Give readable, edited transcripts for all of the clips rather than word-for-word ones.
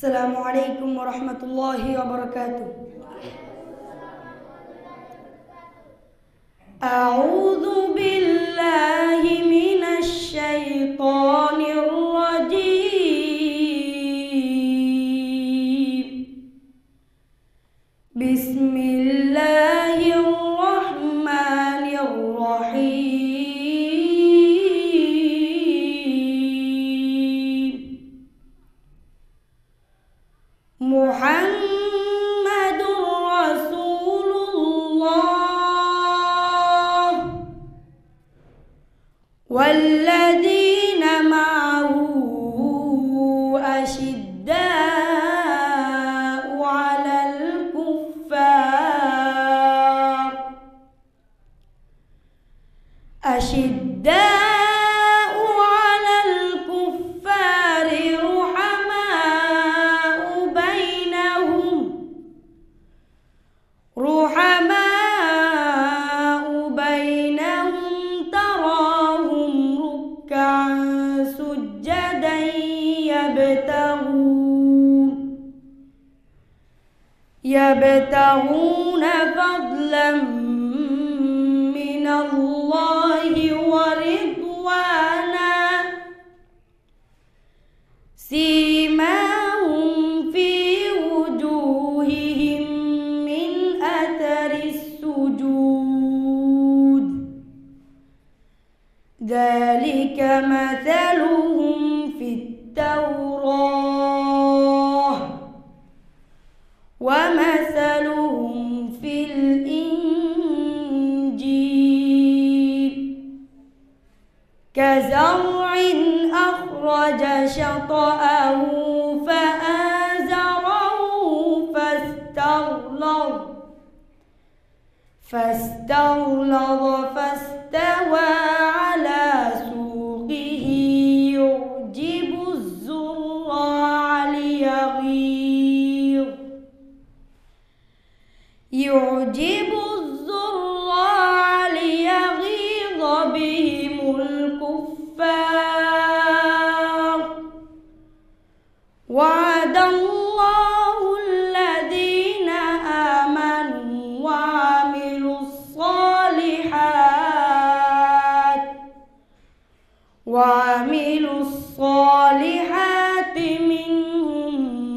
السلام عليكم ورحمة الله وبركاته. أعوذ بالله من الشيطان الرجيم. بسم الله الرحمن الرحيم. محمد رسول الله والذين معه أشداء على الكفار رحماء بينهم تراهم ركعا سجدا يبتغون فضلا من الله ورضوانا سيماهم في وجوههم من أثر السجود ذلك مثلهم في التوراة ومثلهم في الإنجيل كزرع أخرج شطأه فآزره فاستغلظ فاستوى على سوقه يعجب الزراع ليغيظ بهم الكفار وعد الله الذين آمنوا وعملوا الصالحات منهم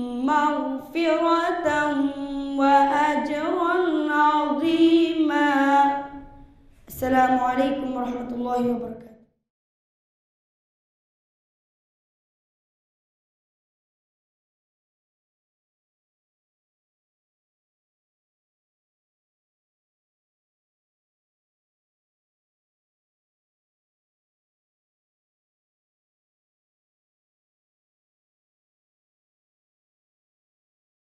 مغفرة وأجرا عظيما. السلام عليكم ورحمة الله وبركاته.